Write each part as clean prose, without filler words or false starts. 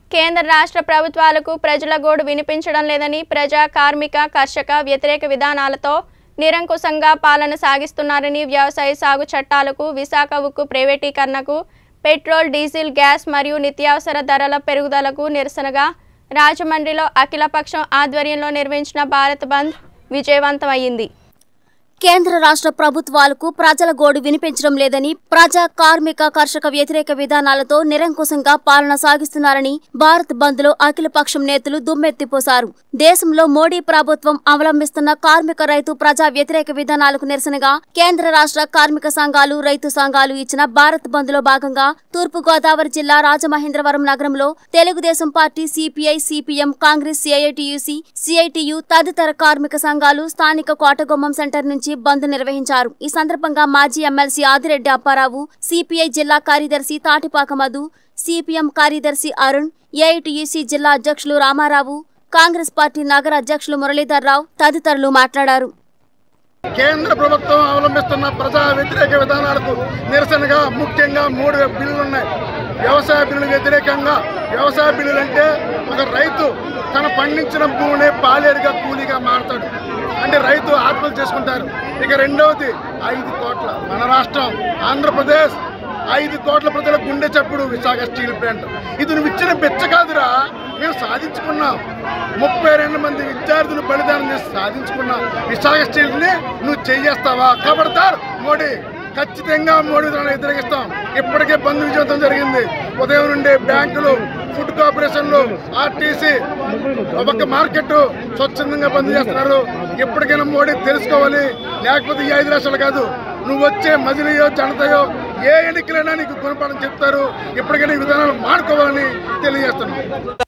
కేంద్ర రాష్ట్ర ప్రభుత్వాలకు ప్రజల గోడు వినిపించడం లేదని ప్రజా కార్మిక కర్షక వ్యతిరేక విధానాలతో నిరంకుశంగా పాలన సాగిస్తున్నారని వ్యవసాయ సాగు చట్టాలకు విశాఖ ఉక్కు ప్రైవేటీకరణకు పెట్రోల్ డీజిల్ గ్యాస్ మరియు నిత్యావసర ధరల పెరుగుదలకు నిరసనగా రాజమండ్రిలో అఖిలపక్షం ఆధ్వర్యంలో నిర్వహించిన భారత్ బంద్ విజయవంతమైంది। కేంద్ర రాష్ట్ర ప్రభుత్వాలకు ప్రజల గోడు వినిపించడం లేదని ప్రజా కార్మిక కర్షక వ్యతిరేక విధానాలతో నిరంకుశంగా పాలన సాగిస్తున్నారని భారత్ బంద్ లో అఖిలపక్షం నేతలు దుమ్మెత్తిపోశారు। దేశంలో మోడీ ప్రభుత్వం అవలంబిస్తున్న కార్మిక రైతు ప్రజా వ్యతిరేక విధానాలకు నిరసనగా కేంద్ర రాష్ట్ర కార్మిక సంఘాలు రైతు సంఘాలు ఇచ్చిన భారత్ బంద్ లో భాగంగా తూర్పు గోదావరి జిల్లా రాజమహేంద్రవరం నగరంలో Telugu Desam party CPI CPM Congress CITUC CITU తదితర కార్మిక సంఘాలు స్థానిక కోటగుమ్మం సెంటర్ నుంచి బంద్ నిర్వహించారు। ఈ సందర్భంగా మాజీ ఎమ్మెల్సీ ఆదిరెడ్డి అప్పారావు, సిపిఐ జిల్లా కార్యదర్శి తాటిపాక మధు, సిపిఎం కార్యదర్శి అరుణ్, ఏఐటియుసి జిల్లా అధ్యక్షులు రామారావు, కాంగ్రెస్ పార్టీ నగర అధ్యక్షులు మురళీధర్ రావు తదితరులు మాట్లాడారు। కేంద్ర ప్రభుత్వం అవలంబిస్తున్న ప్రజా వ్యతిరేక విధానాలకు నిరసనగా ముఖ్యంగా 3 బిల్లులు ఉన్నాయి। వ్యవసాయ బిల్లులు వ్యతిరేకంగా, వ్యవసాయ బిల్లులు అంటే ఒక రైతు తన పండించిన భూమిని పాలేరుగా కూలీగా మారుతాడు, అంటే రైతు ఆత్మహత్య చేసుకుంటారు। ఇక రెండవది 5 కోట్ల మన రాష్ట్రం ఆంధ్రప్రదేశ్ 5 కోట్ల ప్రజల గుండె చప్పుడు విశాఖ స్టీల్ ప్లాంట్। ఇది నువ్వు ఇచ్చిన బెచ్చ కాదురా, మేము సాధించుకున్నాం। 32 మంది విద్యార్థులు బలిదానం చేసి సాధించుకున్న విశాఖ స్టీల్ని నువ్వు చేయేస్తావా? ఖబర్దార్ మోడీ, ఖచ్చితంగా మోడీ విధానాన్ని వ్యతిరేకిస్తాం। ఇప్పటికే బంద్ విజయవంతం జరిగింది। ఉదయం నుండి బ్యాంకులు, ఫుడ్ కార్పొరేషన్లు, ఆర్టీసీ, ఒక మార్కెట్ స్వచ్ఛందంగా బంద్ చేస్తున్నారు। ఎప్పటికైనా మోడీ తెలుసుకోవాలి, లేకపోతే ఈ 5 రాష్ట్రాలు కాదు, నువ్వు వచ్చే మజిలీయో జనతయో ఏ ఎన్నికలైనా నీకు గుణపాఠం చెప్తారు। ఇప్పటికైనా ఈ విధానాలు మానుకోవాలని తెలియజేస్తున్నాం।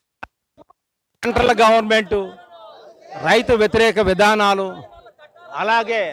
సెంట్రల్ గవర్నమెంట్ రైతు వ్యతిరేక విధానాలు, అలాగే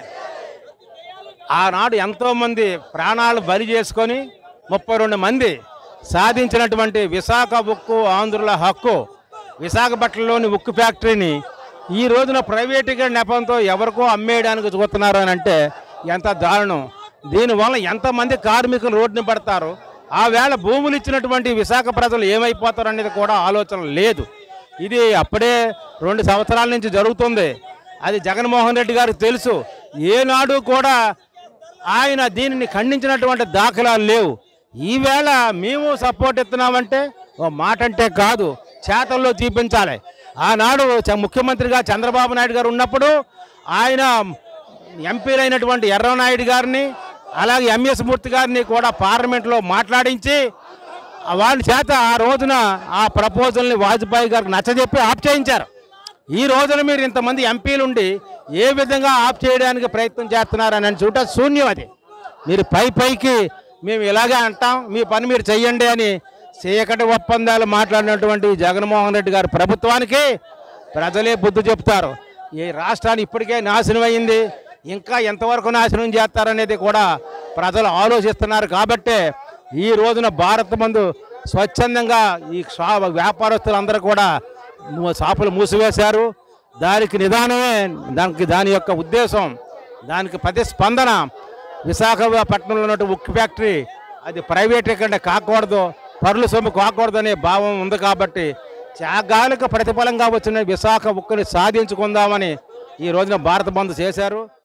ఆనాడు ఎంతోమంది ప్రాణాలు బలి చేసుకొని 32 మంది సాధించినటువంటి విశాఖ ఉక్కు ఆంధ్రుల హక్కు, విశాఖపట్నంలోని ఉక్కు ఫ్యాక్టరీని ఈ రోజున ప్రైవేటీకరణ నెపంతో ఎవరికో అమ్మేయడానికి చూస్తున్నారు అని అంటే ఎంత దారుణం। దీనివల్ల ఎంతమంది కార్మికులు రోడ్డుని పడతారు, ఆ వేళ భూములు ఇచ్చినటువంటి విశాఖ ప్రజలు ఏమైపోతారు అనేది కూడా ఆలోచన లేదు। ఇది అప్పుడే 2 సంవత్సరాల నుంచి జరుగుతుంది, అది జగన్మోహన్ రెడ్డి గారికి తెలుసు। ఏనాడు కూడా ఆయన దీనిని ఖండించినటువంటి దాఖలాలు లేవు। ఈవేళ మేము సపోర్ట్ ఇస్తున్నామంటే ఓ మాట అంటే కాదు, చేతల్లో చూపించాలి। ఆనాడు ముఖ్యమంత్రిగా చంద్రబాబు నాయుడు గారు ఉన్నప్పుడు ఆయన ఎంపీలైనటువంటి ఎర్రనాయుడు గారిని, అలాగే ఎంఎస్ మూర్తి గారిని కూడా పార్లమెంట్లో మాట్లాడించి వాళ్ళ చేత ఆ రోజున ఆ ప్రపోజల్ని వాజ్పేయి గారికి నచ్చజెప్పి ఆఫ్ చేయించారు। ఈ రోజున మీరు ఇంతమంది ఎంపీలు ఉండి ఏ విధంగా ఆఫ్ చేయడానికి ప్రయత్నం చేస్తున్నారని చూడ శూన్యం। అది మీరు పైకి మేము ఇలాగే అంటాం, మీ పని మీరు చెయ్యండి అని చేయకటి ఒప్పందాలు మాట్లాడినటువంటి జగన్మోహన్ రెడ్డి గారి ప్రభుత్వానికి ప్రజలే బుద్ధి చెప్తారు। ఈ రాష్ట్రాన్ని ఇప్పటికే నాశనం అయింది, ఇంకా ఎంతవరకు నాశనం చేస్తారనేది కూడా ప్రజలు ఆలోచిస్తున్నారు। కాబట్టే ఈ రోజున భారత్ బంద్ స్వచ్ఛందంగా ఈ వ్యాపారస్తులందరూ కూడా షాపులు మూసివేశారు। దానికి నిదానమే, దాని యొక్క ఉద్దేశం, దానికి ప్రతిస్పందన విశాఖపట్నంలో ఉన్న ఉక్కు ఫ్యాక్టరీ అది ప్రైవేటీకరణ కాకూడదు, పరుల సొమ్ము కాకూడదు అనే భావం ఉంది। కాబట్టి త్యాగాలకు ప్రతిఫలంగా వచ్చిన విశాఖ ఉక్కుని సాధించుకుందామని ఈ రోజున భారత బంద్ చేశారు।